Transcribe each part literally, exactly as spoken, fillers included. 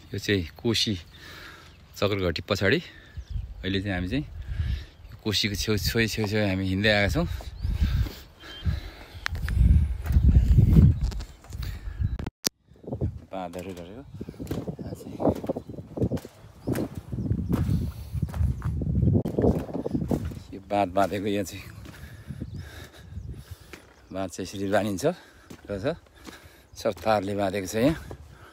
यो चाहिँ कोशी चक्रघटी पछाडि अहिले चाहिँ हामी चाहिँ कोशीको छेउ छेउ छेउ छेउ हामी हिँड्दै आएका छौँ। बाँधहरू गरेको यो बाँध बाँधेको यहाँ चाहिँ बाँध चाहिँ यसरी बाँधिन्छ र छ सब तारले बाँधेको छ। यहाँ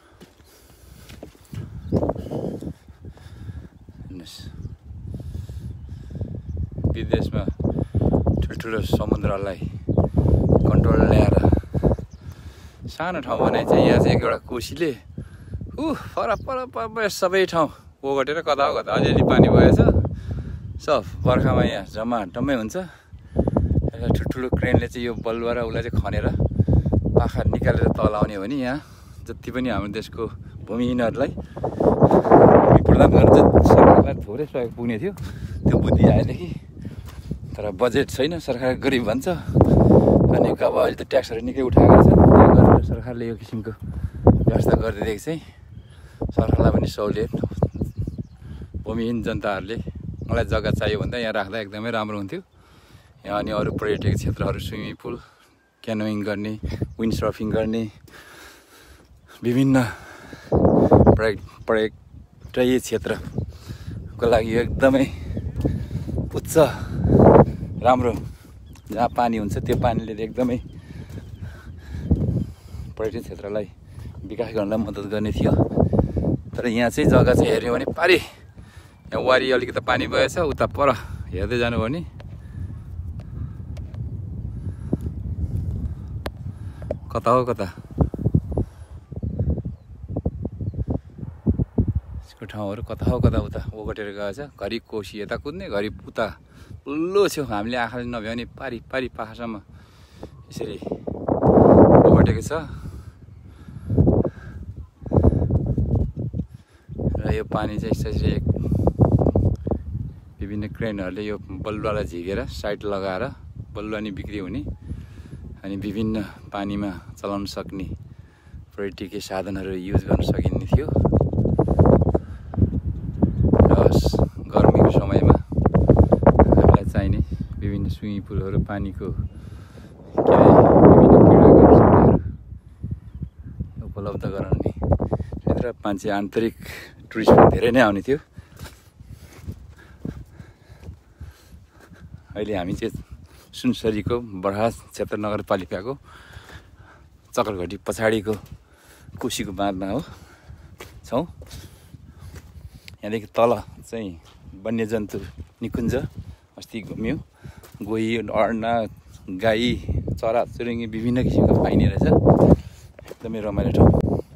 विदेशमा ठुल्ठुलो समुद्रलाई कन्ट्रोल ल्याएर सानो ठाउँ बनाइ चाहिँ यहाँ चाहिँ एउटा कोशीले ऊ पर पर पर सबै ठाउँ ओगटेर कता कता अलिअलि पानी भएछ। सब बर्खामा यहाँ जम्मा टम्मै हुन्छ। एउटा ठुल्ठुलो क्रेनले चाहिँ यो बलुवा र उसलाई चाहिँ खनेर पाखा निकालेर तल आउने हो भने यहाँ जति पनि हाम्रो देशको भूमिहीनहरूलाई भूमि प्रदान गर्न सरकारलाई थोरै सहयोग पुग्ने थियो त्यो बुद्धि आएदेखि। तर बजेट छैन, सरकार गरिब भन्छ अनि अब अहिले त ट्याक्सहरू निकै उठाएको छ। त्यो गरेर सरकारले यो किसिमको व्यवस्था गरिदिएदेखि चाहिँ सरकारलाई पनि सहुलियत, भूमिहीन जनताहरूले मलाई जग्गा चाहियो भन्दा यहाँ राख्दा एकदमै राम्रो हुन्थ्यो। यहाँ अनि अरू पर्यटकीय क्षेत्रहरू स्विमिङ पुल, क्यानोइङ गर्ने, विन्ड सर्फिङ गर्ने, विभिन्न पर्यट पर्यटकीय क्षेत्रको लागि एकदमै उच्च राम्रो जहाँ पानी हुन्छ त्यो पानीले एकदमै पर्यटन क्षेत्रलाई विकास गर्नलाई मद्दत गर्ने थियो। तर यहाँ चाहिँ जग्गा चाहिँ हेऱ्यो भने पारि यहाँ वारी अलिकति पानी भएछ, उता पर हेर्दै जानु भने कता हो कता यसको ठाउँहरू कता हो कता उता ओगटेर गएछ। घरि कोशी यता कुद्ने, घरि उता उल्लो छेउ हामीले आँखाले नभ्यो भने पारी पारी पाखासम्म यसरी ओगटेको छ। र यो पानी चाहिँ यसरी विभिन्न क्रेनहरूले यो बलुवालाई झिकेर साइड लगाएर बलुवा नि बिक्री हुने अनि विभिन्न पानीमा चलाउन सक्ने पर्यटकीय साधनहरू युज गर्न सकिने थियो। र गर्मीको समयमा हामीलाई चाहिने विभिन्न स्विमिङ पुलहरू, पानीको के अरे विभिन्न क्रीडाहरू उपलब्ध गराउने र मान्छे आन्तरिक टुरिस्ट पनि धेरै नै आउने थियो। अहिले हामी चाहिँ सुनसरीको बर्हास क्षेत्र नगरपालिकाको चक्रघटी पछाडिको कोशीको बाँधमा हो छौँ। यहाँदेखि तल चाहिँ वन्यजन्तु निकुञ्ज अस्ति घुम्यौँ। गोही, अर्ना, गाई, चरा चुरुङ्गी विभिन्न किसिमको पाइने रहेछ। एकदमै रमाइलो ठाउँ।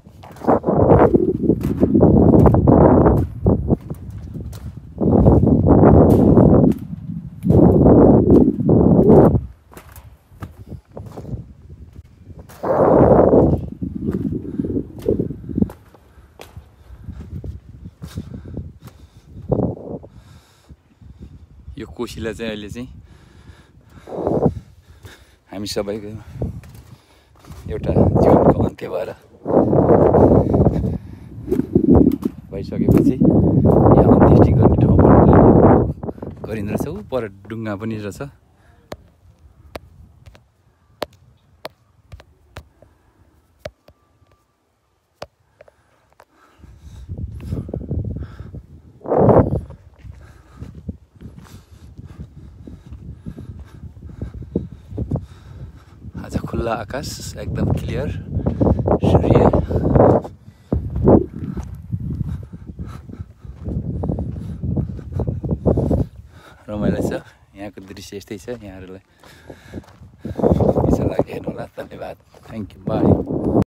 यो कोशीलाई चाहिँ अहिले चाहिँ हामी सबैको एउटा जीवनको अन्त्य भएर भइसकेपछि यहाँ अन्त्येष्टि गर्ने ठाउँ पनि गरिँदो रहेछ। ऊ पर डुङ्गा पनि रहेछ। आज खुल्ला आकाश, एकदम क्लियर, सूर्य रमाइलो छ। यहाँको दृश्य यस्तै छ। यहाँहरूलाई इच्छा लाग्यो हेर्नु होला। धन्यवाद। Thank you. बाई।